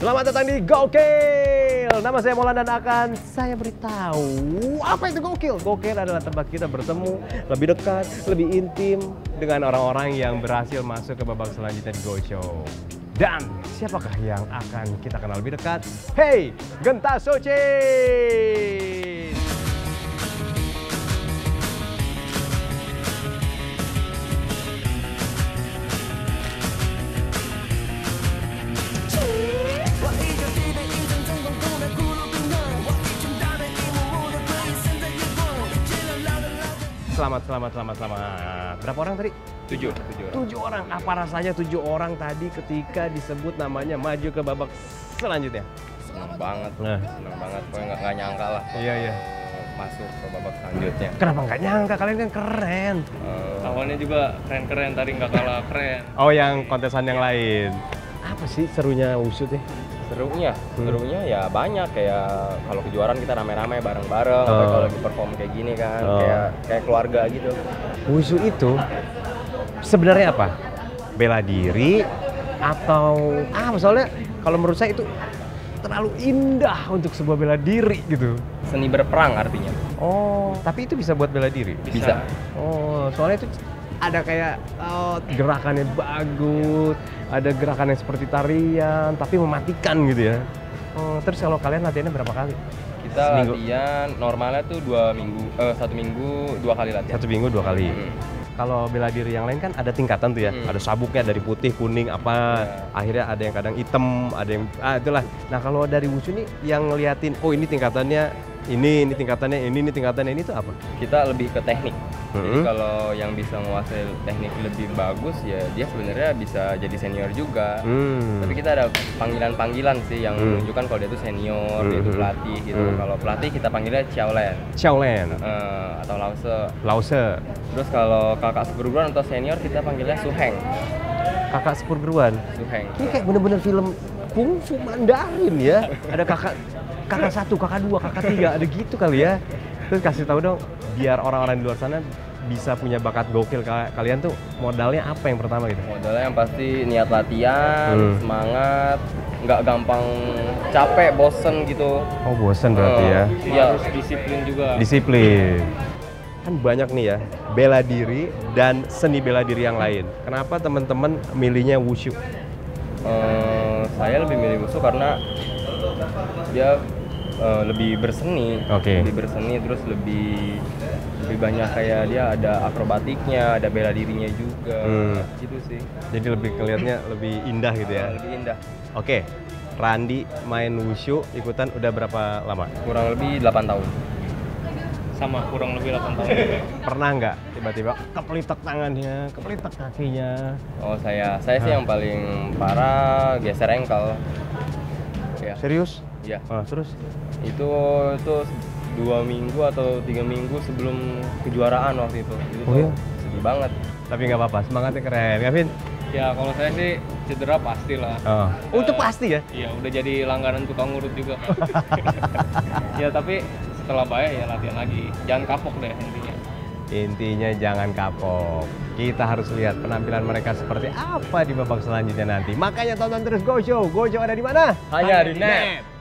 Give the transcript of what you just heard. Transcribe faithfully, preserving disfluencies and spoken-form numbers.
Selamat datang di Gokil. Nama saya Molan dan akan saya beritahu apa itu Gokil. Gokil adalah tempat kita bertemu lebih dekat, lebih intim dengan orang-orang yang berhasil masuk ke babak selanjutnya di Go Show. Dan siapakah yang akan kita kenal lebih dekat? Hey, Genta Socin! Selamat, selamat, selamat, selamat. Berapa orang tadi? Tujuh. Tujuh orang. Tujuh orang. Apa rasanya tujuh orang tadi ketika disebut namanya maju ke babak selanjutnya? Senang banget. Nah. Senang banget. Pokoknya nggak, nggak nyangka lah. Iya, iya. Masuk ke babak selanjutnya. Kenapa nggak nyangka? Kalian kan keren. Uh, Awalnya juga keren-keren, tadi nggak kalah keren. Oh, yang kontesan yang lain. Apa sih serunya wushu deh? Serunya, Hmm. serunya ya banyak, kayak kalau kejuaraan kita rame-rame bareng-bareng, Oh. atau kalau lagi perform kayak gini kan, Oh. kayak kayak keluarga gitu. Wushu itu sebenarnya apa? Bela diri atau ah soalnya kalau menurut saya itu terlalu indah untuk sebuah bela diri gitu. Seni berperang artinya. Oh, tapi itu bisa buat bela diri? Bisa. Oh, soalnya itu ada kayak oh, gerakannya bagus, ada gerakannya seperti tarian, tapi mematikan gitu ya. Oh, terus kalau kalian latihannya berapa kali? Kita Seminggu? latihan normalnya tuh dua minggu, eh, satu minggu dua kali latihan. Satu minggu dua kali. Hmm. Kalau bela diri yang lain kan ada tingkatan tuh ya, Hmm. ada sabuknya dari putih, kuning, apa. Ya. Akhirnya ada yang kadang hitam, ada yang ah itulah. Nah kalau dari wushu nih yang ngeliatin, oh ini tingkatannya ini, ini tingkatannya ini, ini tingkatannya ini tuh apa? Kita lebih ke teknik. Jadi Hmm. kalau yang bisa menguasai teknik lebih bagus ya dia sebenarnya bisa jadi senior juga. Hmm. Tapi kita ada panggilan-panggilan sih yang Hmm. menunjukkan kalau dia itu senior, dia itu Hmm. pelatih gitu. Hmm. Kalau pelatih kita panggilnya Shaolin Shaolin, eh, atau Lause. Lause, Terus kalau kakak seperguruan atau senior kita panggilnya Suheng. kakak seperguruan. Suheng. Ini kayak bener-bener film kungfu Mandarin ya. Ada kakak kakak satu, kakak dua, kakak tiga, ada gitu kali ya. Terus kasih tahu dong, biar orang-orang di luar sana bisa punya bakat gokil kalian tuh modalnya apa yang pertama gitu? Modalnya yang pasti niat latihan, Hmm. semangat, nggak gampang capek, bosen gitu. Oh bosen berarti ya. Iya, harus disiplin juga. Disiplin. Kan banyak nih ya, bela diri dan seni bela diri yang lain. Kenapa teman-teman milihnya wushu? Eh, saya lebih milih wushu karena dia eh, lebih berseni, Oke. lebih berseni, terus lebih lebih banyak kayak dia ada akrobatiknya, ada bela dirinya juga, Hmm. gitu sih. Jadi lebih kelihatannya lebih indah gitu ya. Lebih indah. Oke, Randi main wushu ikutan udah berapa lama? Kurang lebih delapan tahun. Sama, kurang lebih delapan tahun. Pernah nggak tiba-tiba kepelitek tangannya, kepelitek kakinya? Oh saya, saya sih Hah? yang paling parah geser ankle. Ya, Serius? ya. Ah, terus? Itu itu dua minggu atau tiga minggu sebelum kejuaraan waktu itu. Itu Oh, tuh iya? sedih banget. Tapi nggak apa-apa, semangatnya keren, Gavin? Ya kalau saya sih cedera pasti lah. Oh, oh itu Eh, pasti ya? Iya, udah jadi langganan tukang urut juga. Ya tapi setelah bayar ya latihan lagi. Jangan kapok deh intinya. Intinya jangan kapok. Kita harus lihat penampilan mereka seperti apa di babak selanjutnya nanti. Makanya tonton terus Go Show. Go Show ada di mana? Hanya di net.